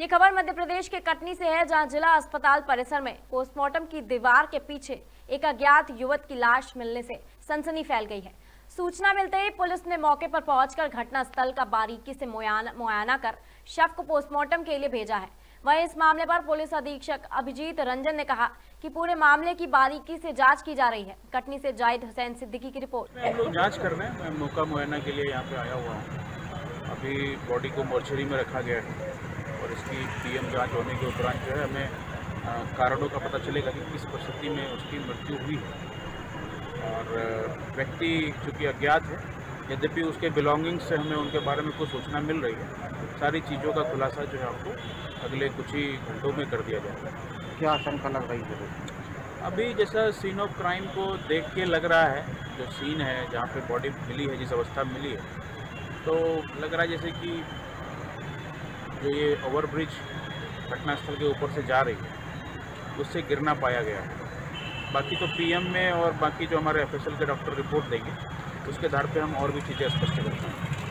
ये खबर मध्य प्रदेश के कटनी से है, जहां जिला अस्पताल परिसर में पोस्टमार्टम की दीवार के पीछे एक अज्ञात युवक की लाश मिलने से सनसनी फैल गई है। सूचना मिलते ही पुलिस ने मौके पर पहुंचकर घटनास्थल का बारीकी से मुआयना कर शव को पोस्टमार्टम के लिए भेजा है। वहीं इस मामले पर पुलिस अधीक्षक अभिजीत रंजन ने कहा कि पूरे मामले की बारीकी से जांच की जा रही है। कटनी से जाहिद हुसैन सिद्दीकी की रिपोर्ट। हम लोग जांच कर रहे हैं। मैं मौका मुआयना के लिए यहाँ पे आया हुआ हूँ। अभी बॉडी को मोर्चरी में रखा गया है और इसकी पीएम जांच होने के उपरांत जो है हमें कारणों का पता चलेगा कि किस परिस्थिति में उसकी मृत्यु हुई है। और व्यक्ति चूँकि अज्ञात है, यद्यपि उसके बिलोंगिंग्स से हमें उनके बारे में कुछ सूचना मिल रही है। सारी चीज़ों का खुलासा जो है आपको अगले कुछ ही घंटों में कर दिया जाएगा। क्या आशंका लग रही है? अभी जैसा सीन ऑफ क्राइम को देख के लग रहा है, जो सीन है जहाँ पे बॉडी मिली है, जिस अवस्था में मिली है, तो लग रहा है जैसे कि जो ये ओवरब्रिज घटनास्थल के ऊपर से जा रही है उससे गिरना पाया गया है। बाकी तो पीएम में और बाकी जो हमारे एफएसएल के डॉक्टर रिपोर्ट देंगे उसके आधार पे हम और भी चीज़ें स्पष्ट करेंगे।